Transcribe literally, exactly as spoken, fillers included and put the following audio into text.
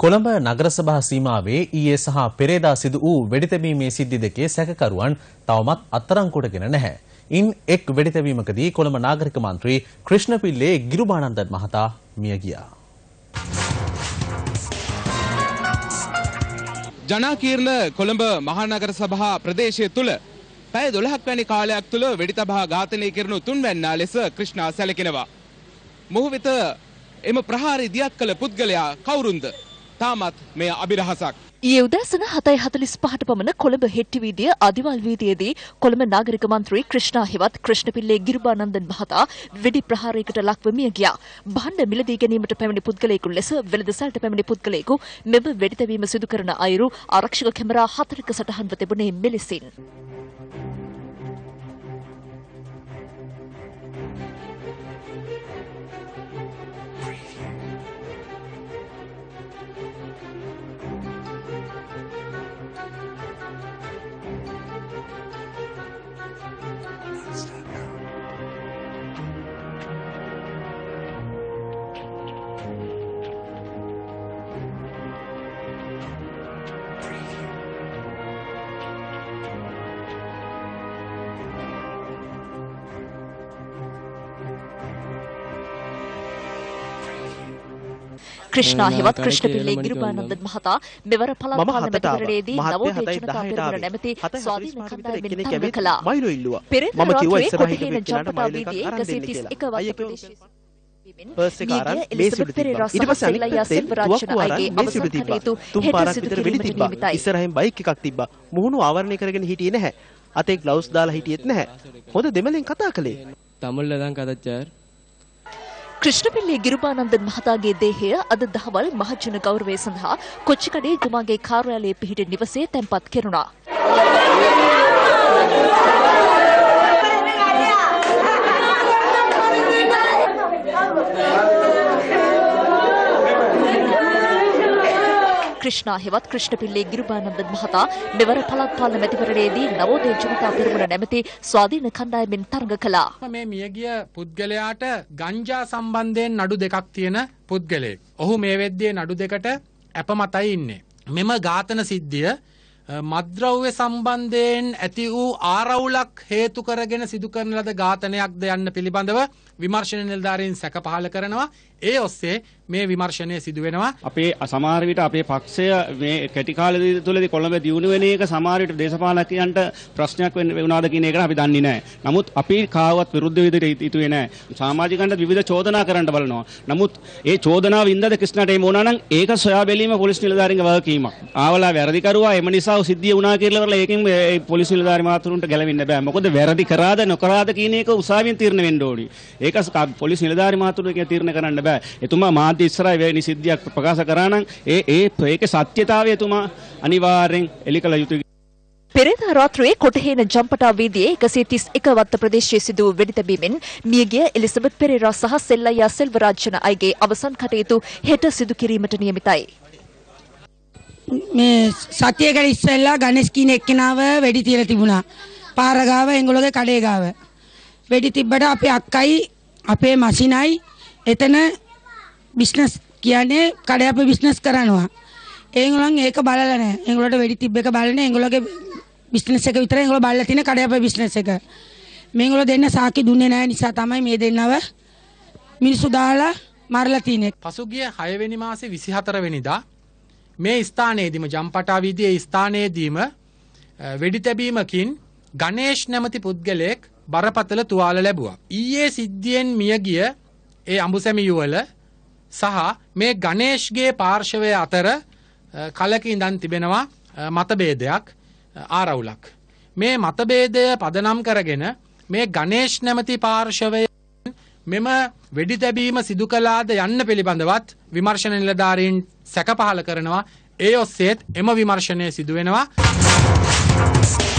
කොළඹ නගර සභා සීමාවේ ඊයේ සහ පෙරේදා සිදු වූ වෙඩිතැබීමේ සිද්ධි දෙකේ සැකකරුවන් තවමත් අත්අඩංගුවටගෙන නැහැ. ඉන් එක් වෙඩිතැබීමකදී කොළඹ නාගරික මන්ත්‍රී ක්‍රිෂ්ණපිල්ලේ ගිරුබානන්දන් මහතා මිය ගියා. ජනාකීර්ණ කොළඹ මහනගර සභා ප්‍රදේශය තුල පැය දොළහක් වැනි කාලයක් තුල වෙඩිතබා ඝාතනය කරනු තුන්වැන්නා ලෙස ක්‍රිෂ්ණා සැලකෙනවා. මොහු වෙත එම ප්‍රහාරය දියත් කළ පුද්ගලයා කවුරුන්ද? තාමත් මෙය අභිරහසක්. ඊයේ උදෑසන හතයි හතළිස් පහට පමණ කොළඹ හෙට්ටි වීදිය අදිවල් වීදියේදී කොළඹ නාගරික මන්ත්‍රී ක්‍රිෂ්ණා හෙවත් ක්‍රිෂ්ණපිල්ලේ ගිරුබානන්දන් මහතා වෙඩි ප්‍රහාරයකට ලක්ව මිය ගියා. භාණ්ඩ මිලදී ගැනීමට පැමිණි පුද්ගලයෙකු ලෙස වෙළඳසැලට පැමිණි පුද්ගලයෙකු මෙම වෙඩිතැබීම සිදු කරන අයුරු ආරක්ෂක කැමරා හතරක සටහන්ව තිබුණේ මෙලෙසින්. ක්‍රිෂ්ණා හෙවත් ක්‍රිෂ්ණපිල්ලේ ගිරුබානන්දන් මහතා මෙවර පළාත් පාර්ලිමේන්තුවේදී නවෝදය ජනතා පෙරමුණ නැමැති ස්වාධීන කණ්ඩායමෙන් තරඟ කළා. පෙරේදා රාත්‍රියේ කොටහේන ජනපතා වීදියේ එකසිය තිස් එක වත්ත ප්‍රදේශයේ එලිසබෙත් පෙරේරා සහ සෙල්ලයියා සෙල්වරාජන අයගේ අවසන් කටයුතු හෙට සිදු කිරීමට නියමිතයි. ඉස්සරහින් බයික් එකක් තිබ්බා. මුහුණු ආවරණය කරගෙන හිටියේ නැහැ. අතේ ග්ලව්ස් දාලා හිටියෙත් නැහැ. හොඳ දෙමළෙන් කතා කළේ. තමිල්ல தான் கதைச்சார். ක්‍රිෂ්ණපිල්ලේ ගිරුබානන්දන් මහතාගේ දේහය අද දහවල් මහජන ගෞරවය සඳහා කොච්චිකඩේ එතුමාගේ කාර්යාලයේ පිහිටි නිවසේ තැන්පත් කෙරුණා. ක්‍රිෂ්ණා හෙවත් ක්‍රිෂ්ණපිල්ලේ ගිරුබානන්දන් මහතා මෙවර පළාත් පාර්ලිමේන්තුවේදී නවෝදය ජනතා පෙරමුණ නැමැති ස්වාධීන කණ්ඩායමෙන් තරඟ කළා. මේ මියගිය පුද්ගලයාට ගංජා සම්බන්ධයෙන් නඩු දෙකක් තියෙන පුද්ගලයෙක්. ඔහු මේ වෙද්දී නඩු දෙකට අපමතයි ඉන්නේ. මෙම ඝාතන සිද්ධිය මත්ද්‍රව්‍ය සම්බන්ධයෙන් ඇති වූ ආරවුලක් හේතු කරගෙන සිදු කරන ලද ඝාතනයක්ද යන්න පිළිබඳව විමර්ශන නිලධාරීන් සැක පහළ කරනවා. ඒ ඔස්සේ මේ විමර්ශනය සිදු වෙනවා. අපේ සමහර විට අපේ පක්ෂය මේ කෙටි කාලය තුළදී කොළඹ දියුණු වෙන එක සමහර විට දේශපාලකයන්ට ප්‍රශ්නයක් වෙනවාද කියන එක අපි දන්නේ නැහැ. නමුත් අපි කාවත් විරුද්ධ විදිහට හිතුවේ නැහැ. සමාජිකයන්ට විවිධ චෝදනා කරන්න බලනවා. නමුත් ඒ චෝදනාව ඉඳද ක්‍රිෂ්ණාට එම වුණා නම් ඒක සොයා බැලීම පොලිස් නිලධාරීන්ගේ වගකීමක්. ආවලා වැරදි කරුවා එම නිසා සිද්ධිය වුණා කියලා වල ඒකෙන් පොලිස් නිලධාරී මාතුරුන්ට ගැලවෙන්න බෑ. මොකද වැරදි කරාද නොකරාද කියන එක උසාවියෙන් තීරණය වෙන්න ඕනි. ඒක පොලිස් නිලධාරී මාතුරුන්ගේ තීරණය කරන්න බෑ. එතුමා මාධ්‍ය ඉස්සරහා වෙනි සිද්ධියක් ප්‍රකාශ කරා නම් ඒ ඒ ඒකේ සත්‍යතාවය එතුමා අනිවාර්යෙන් එලි කළ යුතුයි. පෙරේදා රාත්‍රියේ කොටහේන ජම්පටා වීදියේ එකසිය තිස් එක වත්ත ප්‍රදේශයේ සිදු වූ වෙඩිතැබීමෙන් මියගිය එලිසබෙත් පෙරේරා සහ සෙල්ලයියා සෙල්වරාජන අයගේ අවසන් කටයුතු හෙට සිදු කිරීමට නියමිතයි. මේ සතියකට ඉස්සෙල්ලා ගණේෂ් කියන එක්කෙනාව වෙඩි තියලා තිබුණා. පාර ගාව එංගොල්ලෝගේ කඩේ ගාව. වෙඩි තිබ්බට අපේ අක්කයි අපේ මසිනයි එතන බිස්නස් කියන්නේ කඩේ අපි බිස්නස් කරනවා. ඒගොල්ලන් ඒක බලලා නැහැ. ඒගොල්ලන්ට වෙඩි තිබ්බ එක බලන්නේ ඒගොල්ලෝගේ බිස්නස් එක විතරයි ඒගොල්ලෝ බලලා තියෙන කඩේ අපේ බිස්නස් එක. මේගොල්ලෝ දෙන්න සාකි දුන්නේ නැහැ නිසා තමයි මේ දෙන්නව මිනිස්සු දාලා මරලා තියෙන්නේ. පසුගිය හය වෙනි මාසේ විසිහතර වෙනිදා මේ ස්ථානයේදීම ජම්පටා වීදියේ ස්ථානයේදීම වෙඩි තැබීමකින් ගණේෂ් නැමැති පුද්ගලයෙක් බරපතල තුවාල ලැබුවා. ඊයේ සිද්ධියෙන් මියගිය ඒ අඹුසැමි යුවල සහ මේ ගණේෂ්ගේ පාර්ශවය අතර කලක ඉඳන් තිබෙනවා මතභේදයක් ආරවුලක්. මේ මතභේදය පදනම් කරගෙන මේ ගණේෂ් නැමැති පාර්ශවය මෙම වෙඩි තැබීම සිදු කළාද යන්න පිළිබඳවත් විමර්ශන නිලධාරීන් සැක පහළ කරනවා. ඒ ඔස්සේත් එම විමර්ශනය සිදු වෙනවා.